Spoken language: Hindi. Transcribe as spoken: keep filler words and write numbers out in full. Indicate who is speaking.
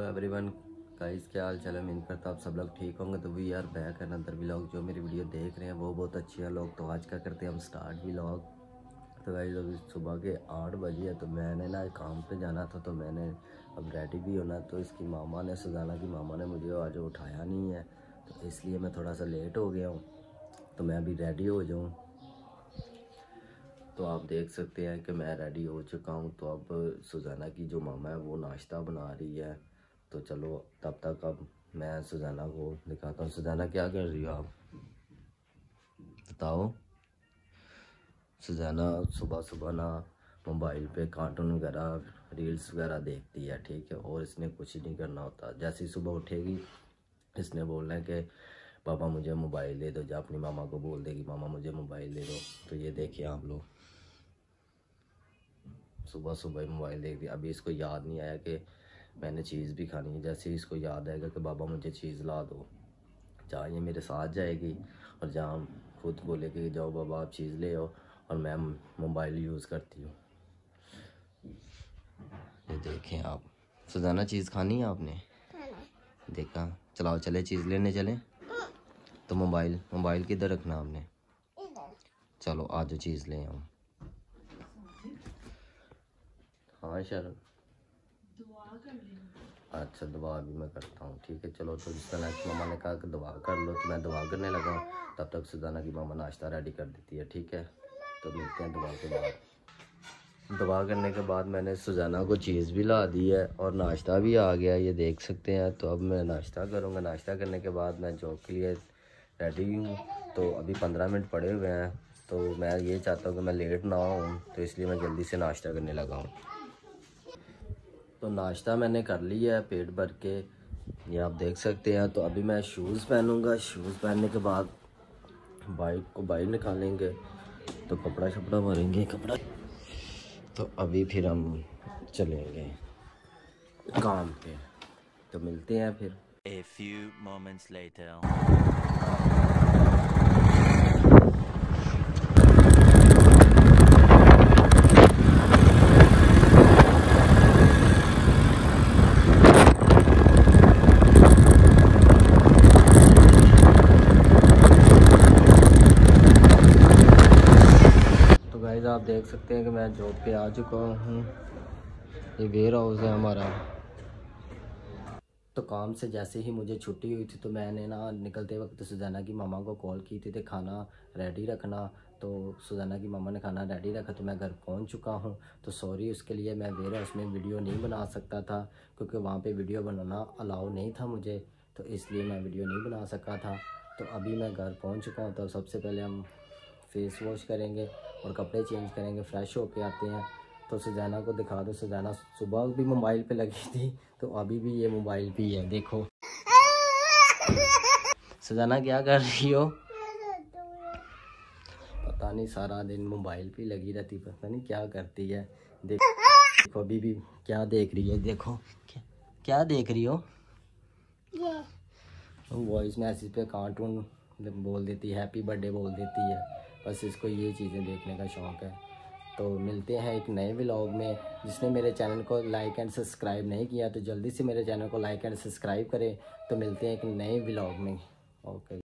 Speaker 1: एवरीवन गाइस, क्या हाल चाल है। उम्मीद करता आप सब लोग ठीक होंगे। तो we are back another vlog. जो मेरी वीडियो देख रहे हैं वो बहुत अच्छे हैं लोग। तो आज का करते हैं हम स्टार्ट व्लॉग। तो गाइस अभी सुबह के आठ बजे है, तो मैंने ना काम पे जाना था, तो मैंने अब रेडी भी होना। तो इसकी मामा ने, सुजाना की मामा ने मुझे आज उठाया नहीं है, तो इसलिए मैं थोड़ा सा लेट हो गया हूँ। तो मैं अभी रेडी हो जाऊँ। तो आप देख सकते हैं कि मैं रेडी हो चुका हूँ। तो अब सुजाना की जो मामा है वो नाश्ता बना रही है। तो चलो तब तक अब मैं सुजाना को दिखाता हूँ। सुजाना क्या कर रही हो आप, बताओ। सुजाना सुबह सुबह ना मोबाइल पे कार्टून वगैरह रील्स वगैरह देखती है, ठीक है। और इसने कुछ नहीं करना होता। जैसे ही सुबह उठेगी इसने बोलना है कि पापा मुझे मोबाइल दे दो। जब अपनी मामा को बोल देगी मामा मुझे मोबाइल दे दो। तो ये देखिए आप लोग, सुबह सुबह ही मोबाइल देख दिया। अभी इसको याद नहीं आया कि मैंने चीज़ भी खानी है। जैसे ही इसको याद आएगा कि बाबा मुझे चीज़ ला दो, जहाँ ये मेरे साथ जाएगी और जहाँ खुद बोलेगी कि जाओ बाबा आप चीज़ ले आओ, और मैं मोबाइल यूज़ करती हूँ। ये देखें आप, सुजाना चीज़ खानी है आपने, देखा। चलाओ चले चीज़ लेने चले। तो मोबाइल मोबाइल किधर रखना आपने, चलो आज चीज़ ले आओ। हाँ शरण, अच्छा दुआ भी मैं करता हूँ, ठीक है। चलो तो जिस तरह की मामा ने कहा कि दुआ कर लो, तो मैं दुआ करने लगा हूँ। तब तक सुजाना की मामा नाश्ता रेडी कर देती है, ठीक है। तो मिलते हैं दुआ के बाद। दुआ करने के बाद मैंने सुजाना को चीज़ भी ला दी है और नाश्ता भी आ गया, ये देख सकते हैं। तो अब मैं नाश्ता करूँगा। नाश्ता करने के बाद मैं जॉब के लिए रेडी हूँ। तो अभी पंद्रह मिनट पड़े हुए हैं। तो मैं ये चाहता हूँ कि मैं लेट ना हूँ, तो इसलिए मैं जल्दी से नाश्ता करने लगा हूँ। तो नाश्ता मैंने कर लिया है पेट भर के, ये आप देख सकते हैं। तो अभी मैं शूज़ पहनूंगा। शूज़ पहनने के बाद बाइक को बाहर निकालेंगे, तो कपड़ा शपड़ा भरेंगे कपड़ा। तो अभी फिर हम चलेंगे काम पे। तो मिलते हैं फिर।
Speaker 2: A few moments later.
Speaker 1: आप देख सकते हैं कि मैं जॉब पे आ चुका हूँ। ये वेयर हाउस है हमारा। तो काम से जैसे ही मुझे छुट्टी हुई थी, तो मैंने ना निकलते वक्त सुजाना की मामा को कॉल की थी, तो खाना रेडी रखना। तो सुजाना की मामा ने खाना रेडी रखा, तो मैं घर पहुँच चुका हूँ। तो सॉरी उसके लिए, मैं वेयर हाउस में वीडियो नहीं बना सकता था, क्योंकि वहाँ पे वीडियो बनाना अलाउ नहीं था मुझे, तो इसलिए मैं वीडियो नहीं बना सका था। तो अभी मैं घर पहुँच चुका हूँ। तो सबसे पहले हम फेस वॉश करेंगे और कपड़े चेंज करेंगे, फ्रेश होके आते हैं। तो सुजाना को दिखा दो। सुजाना सुबह भी मोबाइल पे लगी थी, तो अभी भी ये मोबाइल पे ही है, देखो। सुजाना क्या कर रही हो, पता नहीं, सारा दिन मोबाइल पे लगी रहती, पता नहीं क्या करती है। देखो अभी भी क्या देख रही है, देखो क्या, क्या देख रही हो। वॉइस मैसेज पे कार्टून बोल देती है, हैप्पी बर्थडे बोल देती है। बस इसको ये चीज़ें देखने का शौक़ है। तो मिलते हैं एक नए व्लॉग में। जिसने मेरे चैनल को लाइक एंड सब्सक्राइब नहीं किया, तो जल्दी से मेरे चैनल को लाइक एंड सब्सक्राइब करें। तो मिलते हैं एक नए व्लॉग में। ओके।